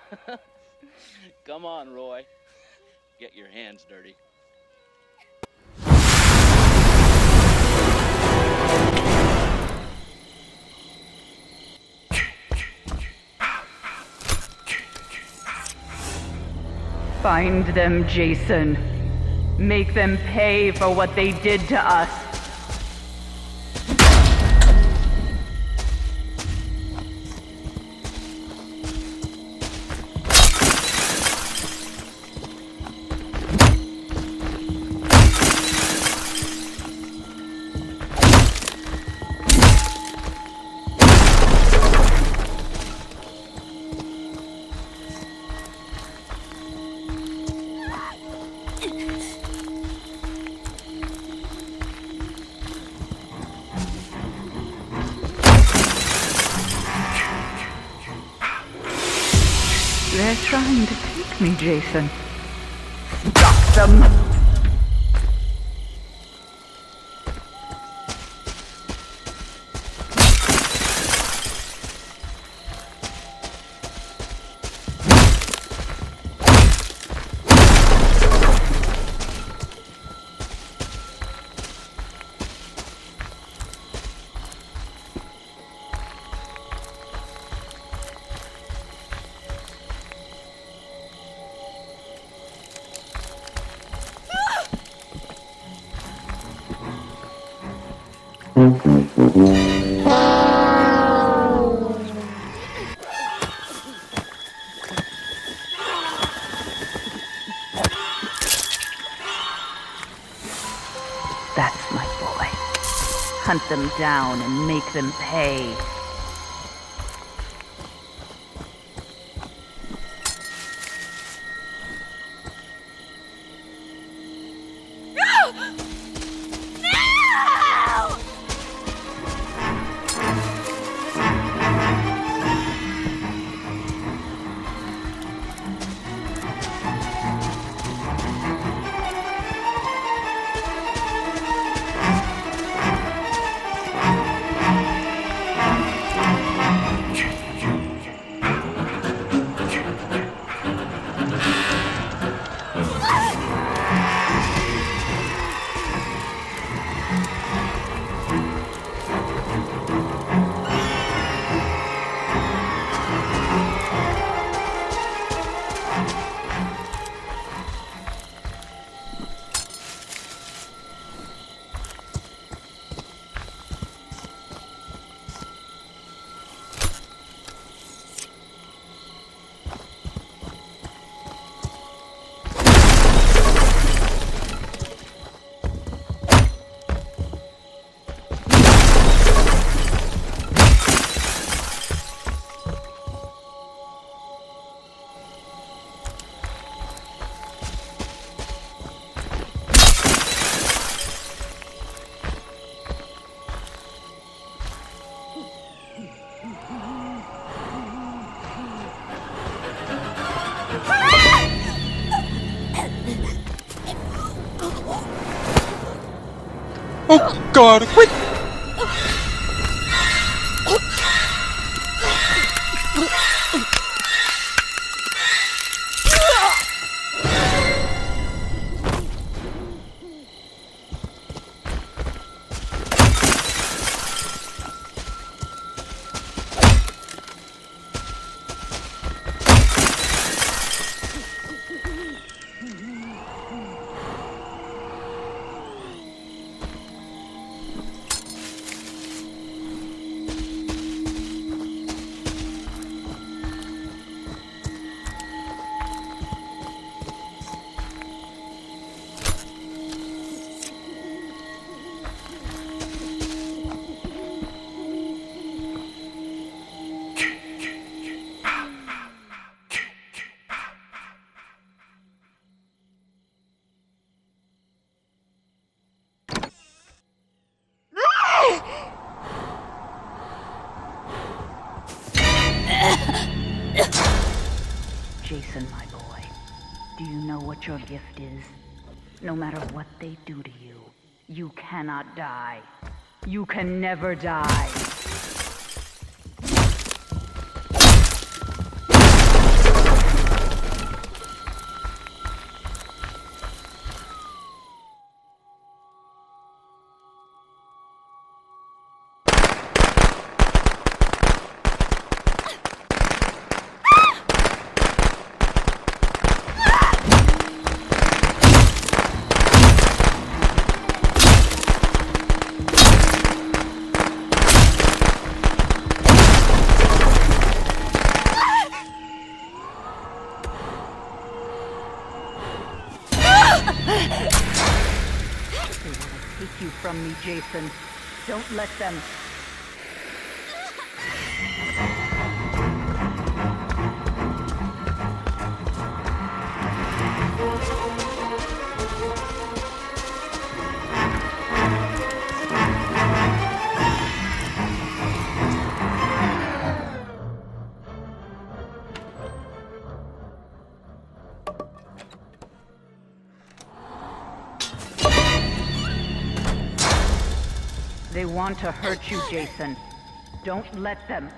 Come on, Roy. Get your hands dirty. Find them, Jason. Make them pay for what they did to us. They're trying to take me, Jason. Stop them! That's my boy. Hunt them down and make them pay. Oh God, quick! Jason, my boy, do you know what your gift is? No matter what they do to you, you cannot die. You can never die. you from me, Jason. Don't let them... They want to hurt you, Jason. Don't let them.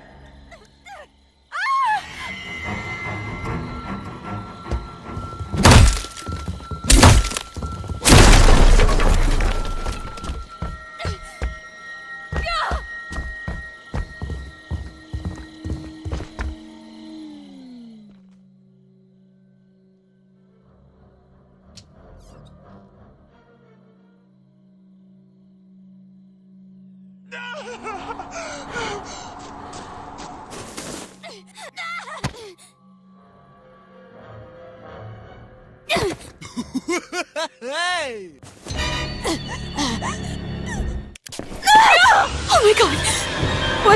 Hey! Oh my god! What?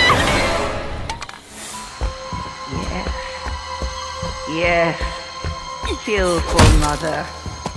Yes. Yes. Kill for Mother.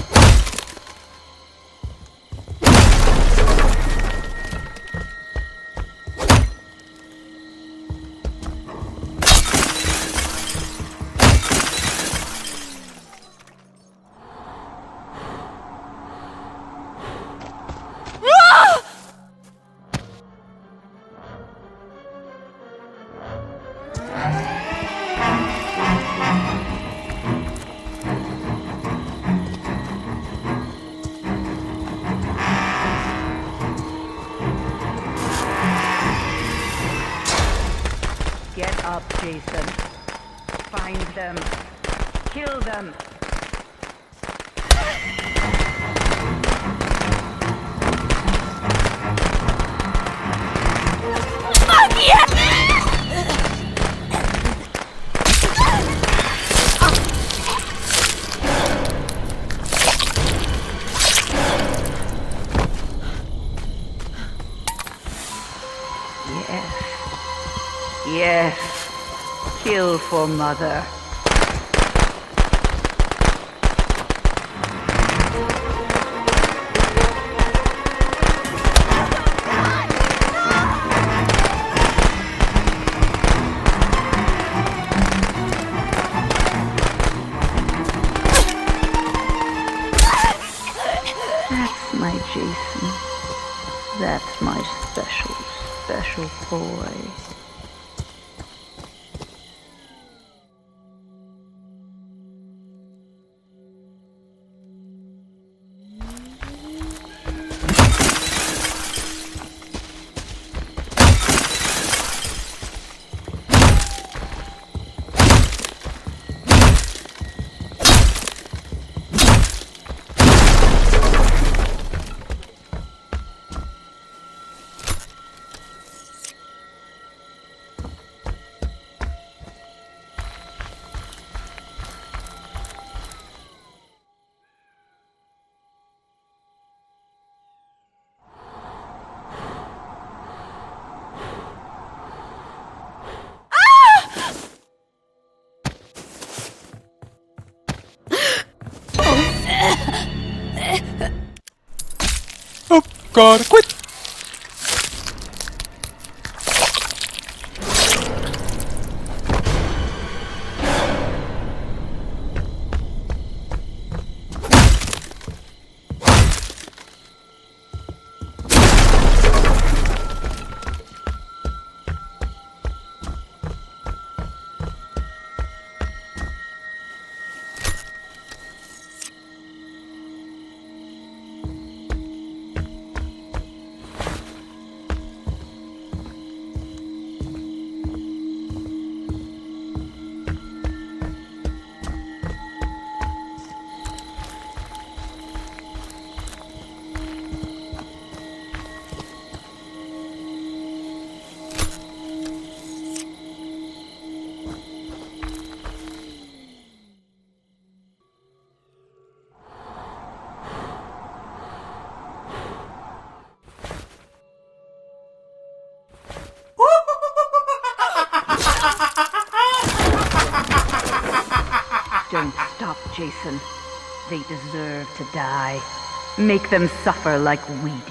Get up, Jason. Find them. Kill them. Fuck yeah! Yes. Kill for Mother. That's my Jason. That's my special, special boy. Oh, God, quit! Don't stop, Jason. They deserve to die. Make them suffer like we